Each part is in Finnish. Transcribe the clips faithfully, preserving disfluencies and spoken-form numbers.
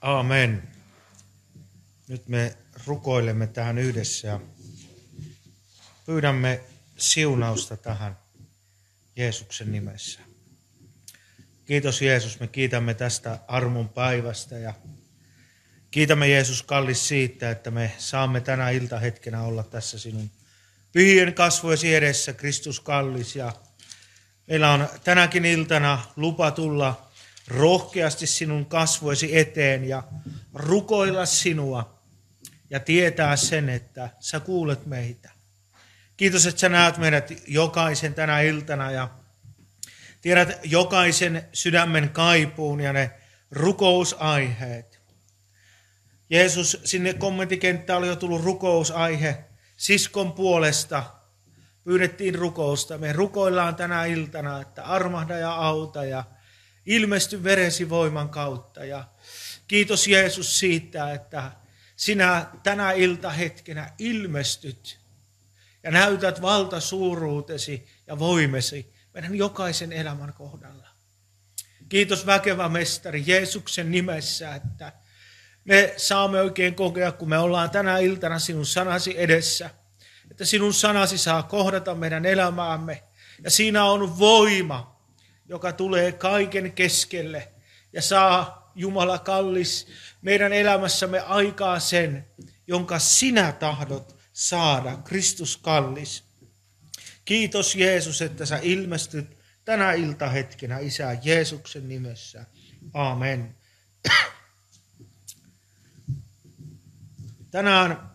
Aamen. Nyt me rukoilemme tähän yhdessä ja pyydämme siunausta tähän Jeesuksen nimessä. Kiitos Jeesus, me kiitämme tästä armon päivästä ja kiitämme Jeesus kallis siitä, että me saamme tänä iltahetkenä olla tässä sinun pyhien kasvojesi edessä, Kristus kallis. Ja meillä on tänäkin iltana lupa tulla rohkeasti sinun kasvojesi eteen ja rukoilla sinua ja tietää sen, että sä kuulet meitä. Kiitos, että sä näet meidät jokaisen tänä iltana ja tiedät jokaisen sydämen kaipuun ja ne rukousaiheet. Jeesus, sinne kommenttikenttään oli jo tullut rukousaihe siskon puolesta. Pyydettiin rukousta. Me rukoillaan tänä iltana, että armahda ja auta ja ilmesty veresi voiman kautta. Ja kiitos Jeesus siitä, että sinä tänä iltahetkenä ilmestyt ja näytät valtasuuruutesi ja voimesi meidän jokaisen elämän kohdalla. Kiitos väkevä mestari Jeesuksen nimessä, että me saamme oikein kokea, kun me ollaan tänä iltana sinun sanasi edessä, että sinun sanasi saa kohdata meidän elämäämme. Ja siinä on voima, joka tulee kaiken keskelle ja saa, Jumala kallis, meidän elämässämme aikaa sen, jonka sinä tahdot saada, Kristus kallis. Kiitos Jeesus, että sä ilmestyt tänä iltahetkenä Isä Jeesuksen nimessä. Aamen. Tänään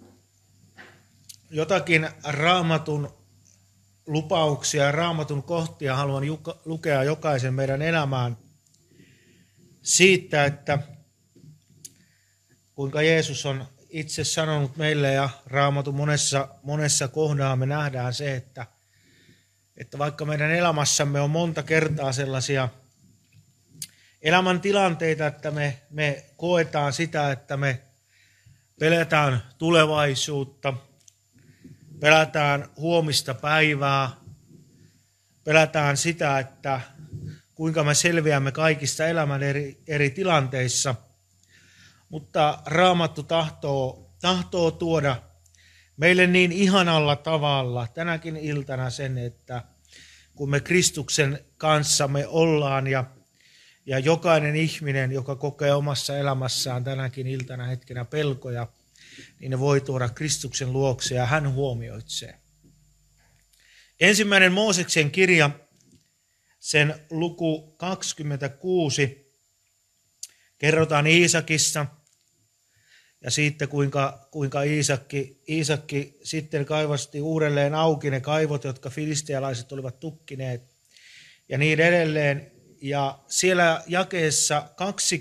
jotakin Raamatun lupauksia ja Raamatun kohtia haluan lukea jokaisen meidän elämään siitä, että kuinka Jeesus on itse sanonut meille ja Raamatun monessa, monessa kohdaa me nähdään se, että, että vaikka meidän elämässämme on monta kertaa sellaisia elämäntilanteita, että me, me koetaan sitä, että me pelätään tulevaisuutta, pelätään huomista päivää, pelätään sitä, että kuinka me selviämme kaikista elämän eri, eri tilanteissa. Mutta Raamattu tahtoo, tahtoo tuoda meille niin ihanalla tavalla tänäkin iltana sen, että kun me Kristuksen kanssa me ollaan ja, ja jokainen ihminen, joka kokee omassa elämässään tänäkin iltana hetkenä pelkoja, niin ne voi tuoda Kristuksen luokse ja hän huomioitsee. Ensimmäinen Mooseksen kirja, sen luku kaksikymmentäkuusi, kerrotaan Iisakista ja siitä kuinka, kuinka Iisakki, Iisakki sitten kaivasti uudelleen auki ne kaivot, jotka filistealaiset olivat tukkineet ja niin edelleen. Ja siellä jakeessa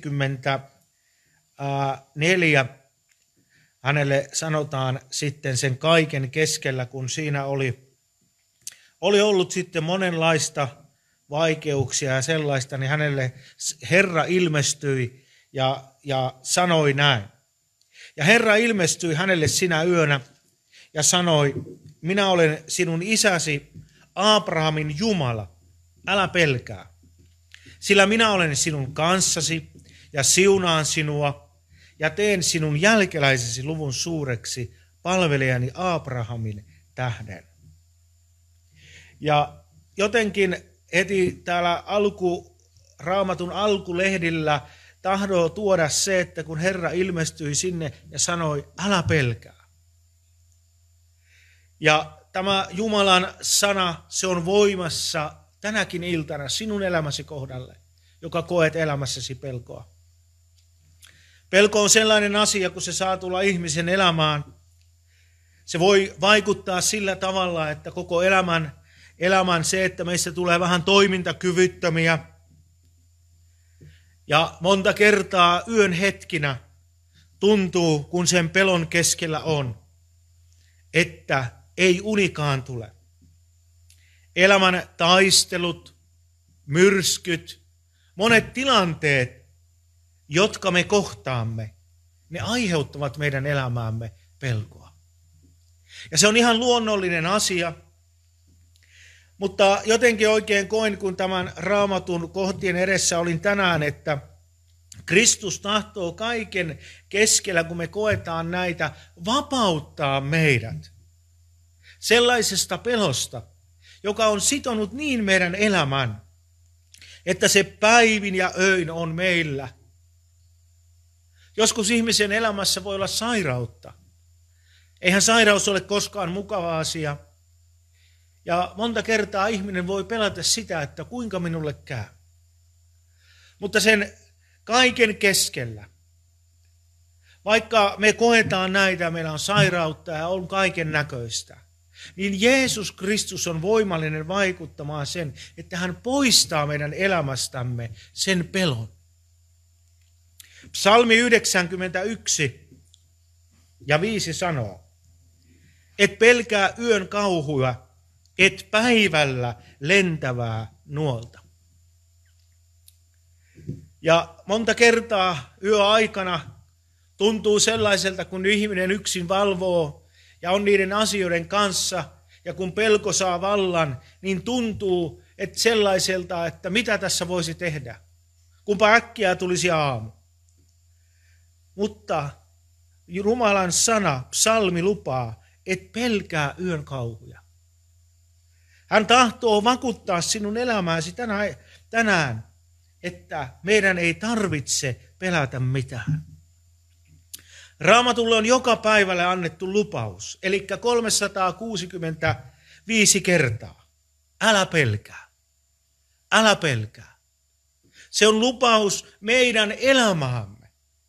kaksikymmentäneljä hänelle sanotaan sitten sen kaiken keskellä, kun siinä oli, oli ollut sitten monenlaista vaikeuksia ja sellaista, niin hänelle Herra ilmestyi ja, ja sanoi näin. Ja Herra ilmestyi hänelle sinä yönä ja sanoi, minä olen sinun isäsi Abrahamin Jumala, älä pelkää. Sillä minä olen sinun kanssasi ja siunaan sinua ja teen sinun jälkeläisesi luvun suureksi palvelijani Abrahamin tähden. Ja jotenkin heti täällä alku, Raamatun alkulehdillä tahdoo tuoda se, että kun Herra ilmestyi sinne ja sanoi, älä pelkää. Ja tämä Jumalan sana, se on voimassa tänäkin iltana sinun elämäsi kohdalle, joka koet elämässäsi pelkoa. Pelko on sellainen asia, kun se saa tulla ihmisen elämään. Se voi vaikuttaa sillä tavalla, että koko elämän, elämän se, että meistä tulee vähän toimintakyvyttömiä. Ja monta kertaa yön hetkinä tuntuu, kun sen pelon keskellä on, että ei unikaan tule. Elämän taistelut, myrskyt, monet tilanteet, jotka me kohtaamme, ne aiheuttavat meidän elämäämme pelkoa. Ja se on ihan luonnollinen asia, mutta jotenkin oikein koin, kun tämän Raamatun kohtien edessä olin tänään, että Kristus tahtoo kaiken keskellä, kun me koetaan näitä, vapauttaa meidät sellaisesta pelosta, joka on sitonut niin meidän elämän, että se päivin ja öin on meillä. Joskus ihmisen elämässä voi olla sairautta. Eihän sairaus ole koskaan mukava asia. Ja monta kertaa ihminen voi pelätä sitä, että kuinka minulle käy. Mutta sen kaiken keskellä, vaikka me koetaan näitä, meillä on sairautta ja on kaiken näköistä, niin Jeesus Kristus on voimallinen vaikuttamaan sen, että hän poistaa meidän elämästämme sen pelon. Psalmi yhdeksänkymmentäyksi ja viisi sanoo, et pelkää yön kauhua, et päivällä lentävää nuolta. Ja monta kertaa yöaikana tuntuu sellaiselta, kun ihminen yksin valvoo ja on niiden asioiden kanssa, ja kun pelko saa vallan, niin tuntuu että sellaiselta, että mitä tässä voisi tehdä, kunpa äkkiä tulisi aamu. Mutta Jumalan sana, psalmi lupaa, et pelkää yön kauhuja. Hän tahtoo vakuuttaa sinun elämääsi tänään, että meidän ei tarvitse pelätä mitään. Raamatulle on joka päivälle annettu lupaus, eli kolmesataakuusikymmentäviisi kertaa. Älä pelkää, älä pelkää. Se on lupaus meidän elämäämme.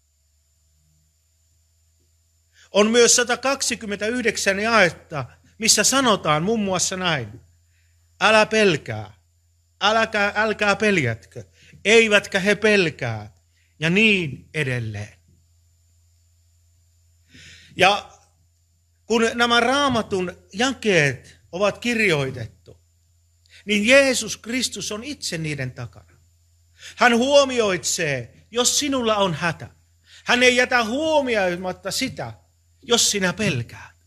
On myös sata kaksikymmentäyhdeksän jaetta, missä sanotaan muun muassa näin. Älä pelkää, älkää, älkää peljätkö, eivätkä he pelkää, ja niin edelleen. Ja kun nämä Raamatun jakeet ovat kirjoitettu, niin Jeesus Kristus on itse niiden takana. Hän huomioitsee, jos sinulla on hätä. Hän ei jätä huomioimatta sitä, jos sinä pelkäät.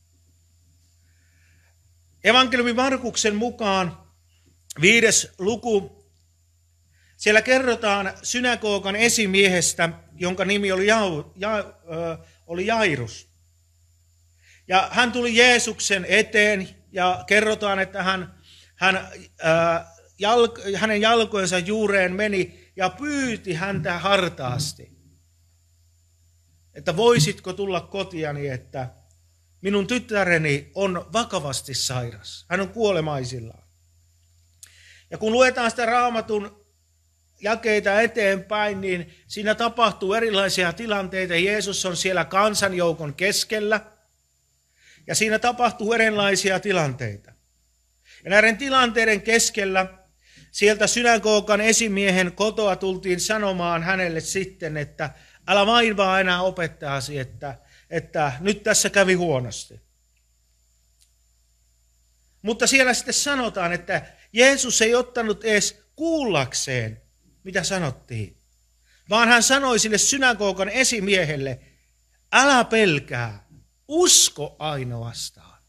Evankeliumi Markuksen mukaan viides luku, siellä kerrotaan synagogan esimiehestä, jonka nimi oli, ja, ja, ö, oli Jairus. Ja hän tuli Jeesuksen eteen ja kerrotaan, että hän, hän, ö, jalk, hänen jalkojensa juureen meni ja pyyti häntä hartaasti. Että voisitko tulla kotiani, että minun tyttäreni on vakavasti sairas. Hän on kuolemaisillaan. Ja kun luetaan sitä Raamatun jakeita eteenpäin, niin siinä tapahtuu erilaisia tilanteita. Jeesus on siellä kansanjoukon keskellä. Ja siinä tapahtuu erilaisia tilanteita. Ja näiden tilanteiden keskellä sieltä synagogan esimiehen kotoa tultiin sanomaan hänelle sitten, että älä vain vaan enää opettaasi, että, että nyt tässä kävi huonosti. Mutta siellä sitten sanotaan, että Jeesus ei ottanut edes kuullakseen, mitä sanottiin, vaan hän sanoi sille synagogan esimiehelle, älä pelkää, usko ainoastaan.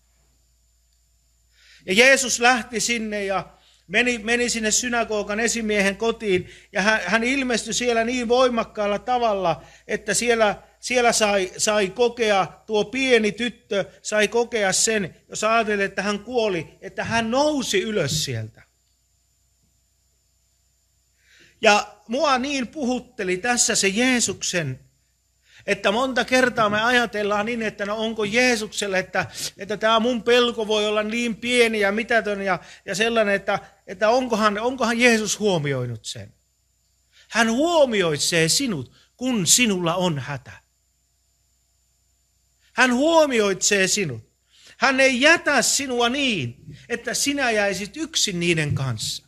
Ja Jeesus lähti sinne ja meni, meni sinne synagogan esimiehen kotiin ja hän, hän ilmestyi siellä niin voimakkaalla tavalla, että siellä, siellä sai, sai kokea, tuo pieni tyttö sai kokea sen, jos ajatellaan, että hän kuoli, että hän nousi ylös sieltä. Ja mua niin puhutteli tässä se Jeesuksen, että monta kertaa me ajatellaan niin, että no onko Jeesukselle, että, että tämä mun pelko voi olla niin pieni ja mitätön ja, ja sellainen, että, että onkohan, onkohan Jeesus huomioinut sen. Hän huomioitsee sinut, kun sinulla on hätä. Hän huomioitsee sinut. Hän ei jätä sinua niin, että sinä jäisit yksin niiden kanssa.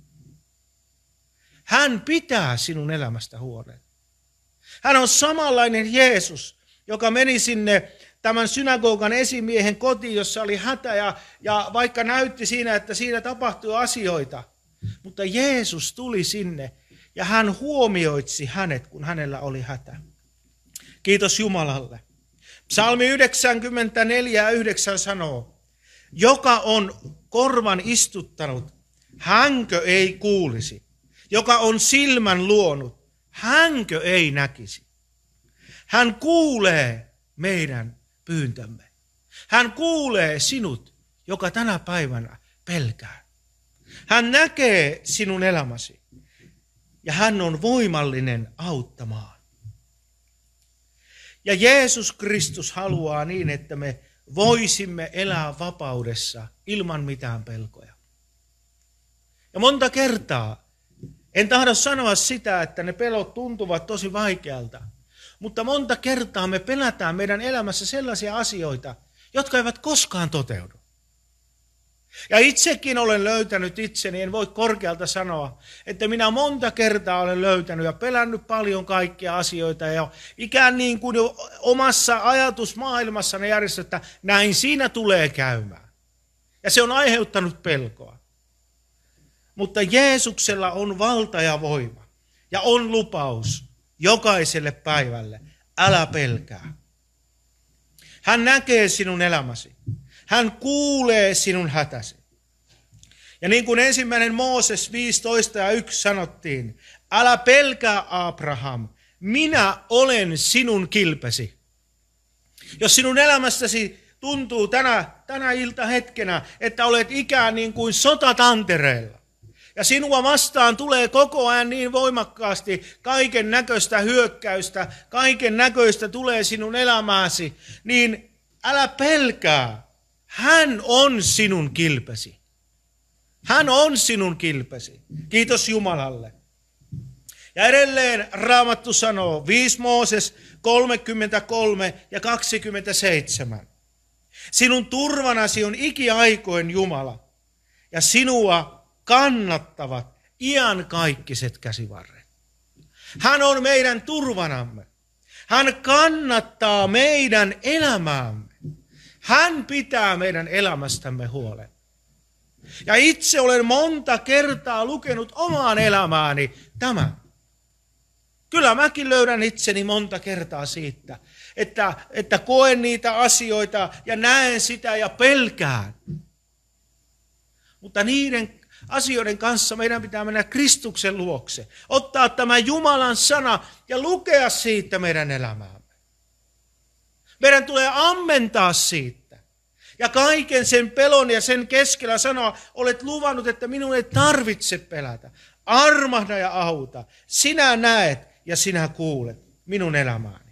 Hän pitää sinun elämästä huolen. Hän on samanlainen Jeesus, joka meni sinne tämän synagogan esimiehen kotiin, jossa oli hätä ja, ja vaikka näytti siinä, että siinä tapahtui asioita. Mutta Jeesus tuli sinne ja hän huomioitsi hänet, kun hänellä oli hätä. Kiitos Jumalalle. Psalmi yhdeksänkymmentäneljä ja yhdeksän sanoo, joka on korvan istuttanut, hänkö ei kuulisi, joka on silmän luonut, hänkö ei näkisi? Hän kuulee meidän pyyntömme. Hän kuulee sinut, joka tänä päivänä pelkää. Hän näkee sinun elämäsi ja hän on voimallinen auttamaan. Ja Jeesus Kristus haluaa niin, että me voisimme elää vapaudessa ilman mitään pelkoja. Ja monta kertaa, en tahdo sanoa sitä, että ne pelot tuntuvat tosi vaikealta, mutta monta kertaa me pelätään meidän elämässä sellaisia asioita, jotka eivät koskaan toteudu. Ja itsekin olen löytänyt itseni, en voi korkealta sanoa, että minä monta kertaa olen löytänyt ja pelännyt paljon kaikkia asioita ja ikään niin kuin jo omassa ajatusmaailmassani järjestetty, että näin siinä tulee käymään. Ja se on aiheuttanut pelkoa. Mutta Jeesuksella on valta ja voima ja on lupaus jokaiselle päivälle. Älä pelkää. Hän näkee sinun elämäsi. Hän kuulee sinun hätäsi. Ja niin kuin ensimmäinen Mooses viisitoista ja yksi sanottiin, älä pelkää Abraham, minä olen sinun kilpesi. Jos sinun elämästäsi tuntuu tänä, tänä iltahetkenä, että olet ikään niin kuin sotatantereella, ja sinua vastaan tulee koko ajan niin voimakkaasti kaiken näköistä hyökkäystä, kaiken näköistä tulee sinun elämääsi, niin älä pelkää. Hän on sinun kilpesi. Hän on sinun kilpesi. Kiitos Jumalalle. Ja edelleen Raamattu sanoo, viisi Mooses kolmekymmentäkolme ja kaksikymmentäseitsemän. Sinun turvanasi on ikiaikoin Jumala, ja sinua kannattavat iankaikkiset käsivarret. Hän on meidän turvanamme. Hän kannattaa meidän elämäämme. Hän pitää meidän elämästämme huolen. Ja itse olen monta kertaa lukenut omaan elämääni tämän. Kyllä mäkin löydän itseni monta kertaa siitä, että, että koen niitä asioita ja näen sitä ja pelkään. Mutta niiden asioiden kanssa meidän pitää mennä Kristuksen luokse. Ottaa tämä Jumalan sana ja lukea siitä meidän elämäämme. Meidän tulee ammentaa siitä. Ja kaiken sen pelon ja sen keskellä sanoa, olet luvannut, että minun ei tarvitse pelätä. Armahda ja auta. Sinä näet ja sinä kuulet minun elämääni.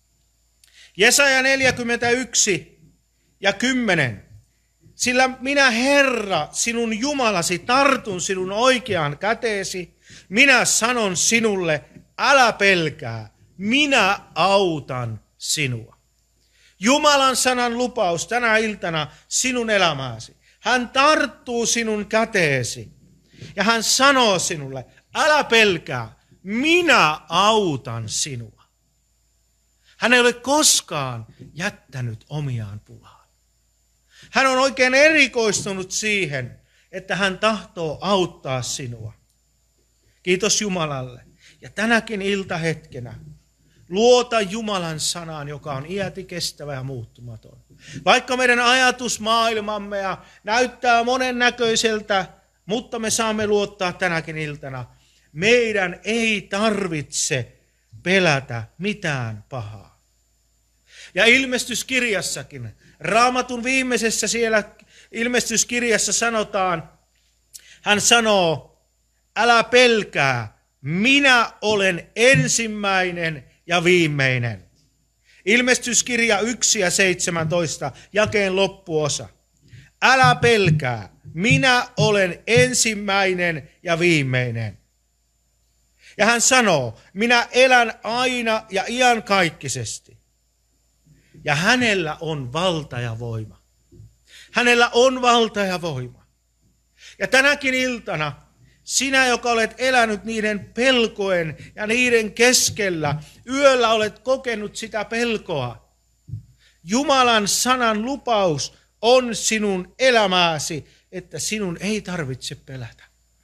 Jesaja neljäkymmentäyksi ja kymmenen. Sillä minä Herra, sinun Jumalasi, tartun sinun oikeaan käteesi. Minä sanon sinulle, älä pelkää, minä autan sinua. Jumalan sanan lupaus tänä iltana sinun elämääsi. Hän tarttuu sinun käteesi ja hän sanoo sinulle, älä pelkää, minä autan sinua. Hän ei ole koskaan jättänyt omiaan pulaan. Hän on oikein erikoistunut siihen, että hän tahtoo auttaa sinua. Kiitos Jumalalle. Ja tänäkin iltahetkenä luota Jumalan sanaan, joka on iäti kestävä ja muuttumaton. Vaikka meidän ajatusmaailmamme ja näyttää monennäköiseltä, mutta me saamme luottaa tänäkin iltana. Meidän ei tarvitse pelätä mitään pahaa. Ja ilmestyskirjassakin, Raamatun viimeisessä siellä ilmestyskirjassa sanotaan, hän sanoo, älä pelkää, minä olen ensimmäinen ja viimeinen. Ilmestyskirja yksi ja seitsemäntoista, jakeen loppuosa. Älä pelkää, minä olen ensimmäinen ja viimeinen. Ja hän sanoo, minä elän aina ja iankaikkisesti. Ja hänellä on valta ja voima. Hänellä on valta ja voima. Ja tänäkin iltana sinä, joka olet elänyt niiden pelkojen ja niiden keskellä, yöllä olet kokenut sitä pelkoa. Jumalan sanan lupaus on sinun elämääsi, että sinun ei tarvitse pelätä.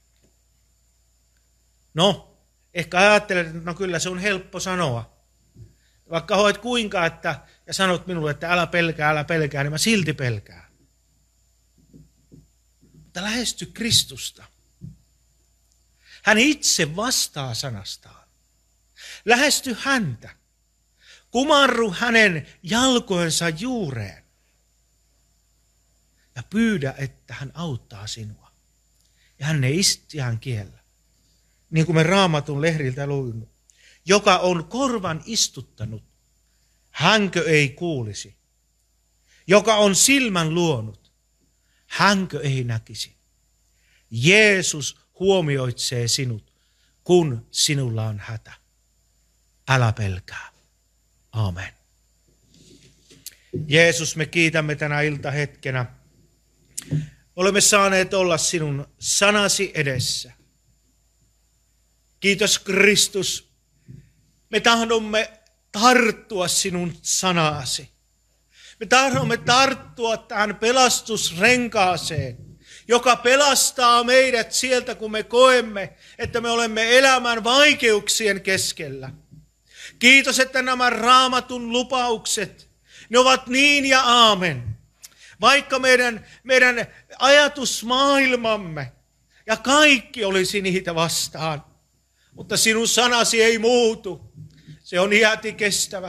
No, ehkä ajattelet, että no kyllä se on helppo sanoa. Vaikka hoit kuinka, että, ja sanot minulle, että älä pelkää, älä pelkää, niin mä silti pelkään. Mutta lähesty Kristusta. Hän itse vastaa sanastaan. Lähesty häntä. Kumarru hänen jalkojensa juureen. Ja pyydä, että hän auttaa sinua. Ja hän ei istiään kiellä. Niin kuin me Raamatun lehriltä luimme. Joka on korvan istuttanut, hänkö ei kuulisi. Joka on silmän luonut, hänkö ei näkisi. Jeesus huomioitsee sinut, kun sinulla on hätä. Älä pelkää. Amen. Jeesus, me kiitämme tänä iltahetkenä. Olemme saaneet olla sinun sanasi edessä. Kiitos Kristus. Me tahdomme tarttua sinun sanasi. Me tahdomme tarttua tähän pelastusrenkaaseen, joka pelastaa meidät sieltä, kun me koemme, että me olemme elämän vaikeuksien keskellä. Kiitos, että nämä Raamatun lupaukset, ne ovat niin ja aamen. Vaikka meidän, meidän ajatusmaailmamme ja kaikki olisi niitä vastaan, mutta sinun sanasi ei muutu. Se on iäti kestävä.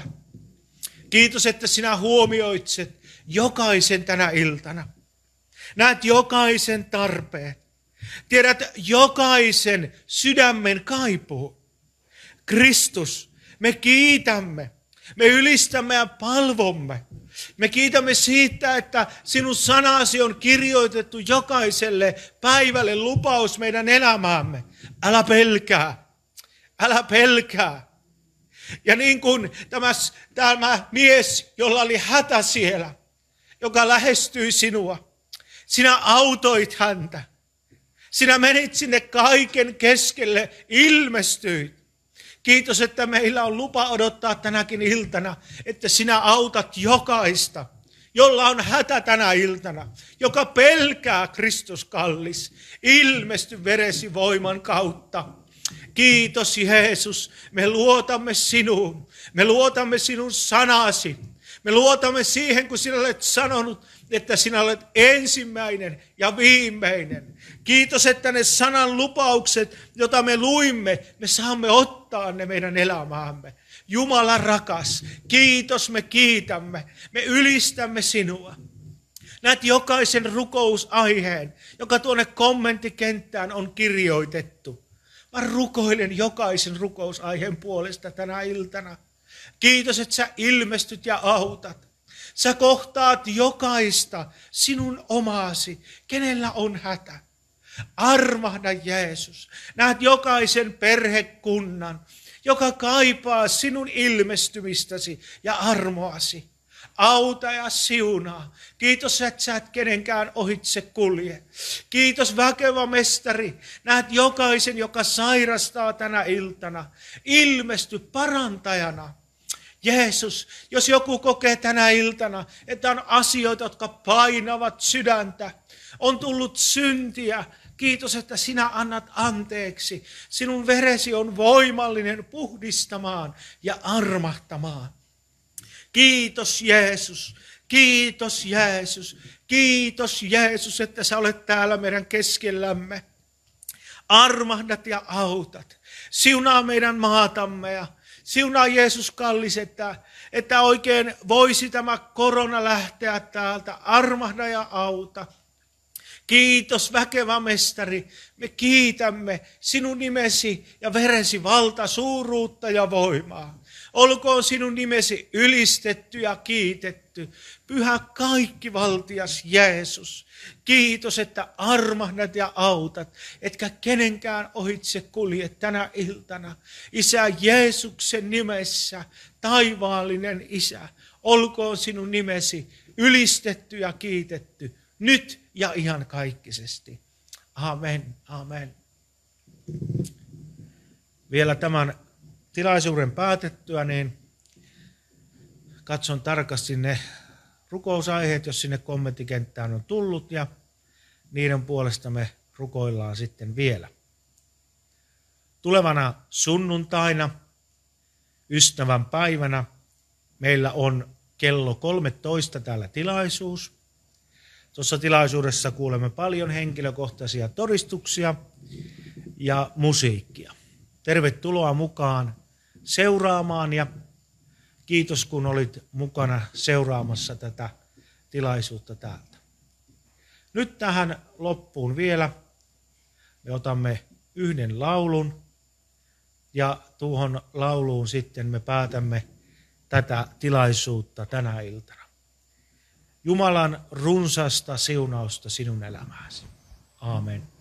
Kiitos, että sinä huomioitset jokaisen tänä iltana. Näet jokaisen tarpeen. Tiedät jokaisen sydämen kaipuu. Kristus, me kiitämme. Me ylistämme ja palvomme. Me kiitämme siitä, että sinun sanasi on kirjoitettu jokaiselle päivälle lupaus meidän elämäämme. Älä pelkää. Älä pelkää. Ja niin kuin tämä, tämä mies, jolla oli hätä siellä, joka lähestyi sinua, sinä autoit häntä. Sinä menit sinne kaiken keskelle, ilmestyit. Kiitos, että meillä on lupa odottaa tänäkin iltana, että sinä autat jokaista, jolla on hätä tänä iltana, joka pelkää Kristus kallis, ilmesty veresi voiman kautta. Kiitos Jeesus, me luotamme sinuun, me luotamme sinun sanasi, me luotamme siihen, kun sinä olet sanonut, että sinä olet ensimmäinen ja viimeinen. Kiitos, että ne sanan lupaukset, joita me luimme, me saamme ottaa ne meidän elämäämme. Jumala rakas, kiitos, me kiitämme, me ylistämme sinua. Näet jokaisen rukousaiheen, joka tuonne kommenttikenttään on kirjoitettu. Mä rukoilen jokaisen rukousaiheen puolesta tänä iltana. Kiitos, että sä ilmestyt ja autat. Sä kohtaat jokaista sinun omaasi, kenellä on hätä. Armahda Jeesus. Näet jokaisen perhekunnan, joka kaipaa sinun ilmestymistäsi ja armoasi. Auta ja siunaa. Kiitos, että sä et kenenkään ohitse kulje. Kiitos, väkevä mestari. Näet jokaisen, joka sairastaa tänä iltana. Ilmesty parantajana. Jeesus, jos joku kokee tänä iltana, että on asioita, jotka painavat sydäntä, on tullut syntiä, kiitos, että sinä annat anteeksi. Sinun veresi on voimallinen puhdistamaan ja armahtamaan. Kiitos Jeesus, kiitos Jeesus, kiitos Jeesus, että sä olet täällä meidän keskellämme. Armahdat ja autat, siunaa meidän maatamme ja siunaa Jeesus kallis, että, että oikein voisi tämä korona lähteä täältä. Armahda ja auta. Kiitos väkevä mestari, me kiitämme sinun nimesi ja veresi valta, suuruutta ja voimaa. Olkoon sinun nimesi ylistetty ja kiitetty, pyhä kaikkivaltias Jeesus. Kiitos, että armahdat ja autat, etkä kenenkään ohitse kulje tänä iltana. Isä Jeesuksen nimessä, taivaallinen Isä, olkoon sinun nimesi ylistetty ja kiitetty, nyt ja ihan kaikkisesti. Amen, amen. Vielä tämän tilaisuuden päätettyä, niin katson tarkasti ne rukousaiheet, jos sinne kommenttikenttään on tullut, ja niiden puolesta me rukoillaan sitten vielä. Tulevana sunnuntaina, ystävän päivänä, meillä on kello kolmetoista täällä tilaisuus. Tuossa tilaisuudessa kuulemme paljon henkilökohtaisia todistuksia ja musiikkia. Tervetuloa mukaan seuraamaan ja kiitos kun olit mukana seuraamassa tätä tilaisuutta täältä. Nyt tähän loppuun vielä me otamme yhden laulun ja tuohon lauluun sitten me päätämme tätä tilaisuutta tänä iltana. Jumalan runsasta siunausta sinun elämääsi. Aamen.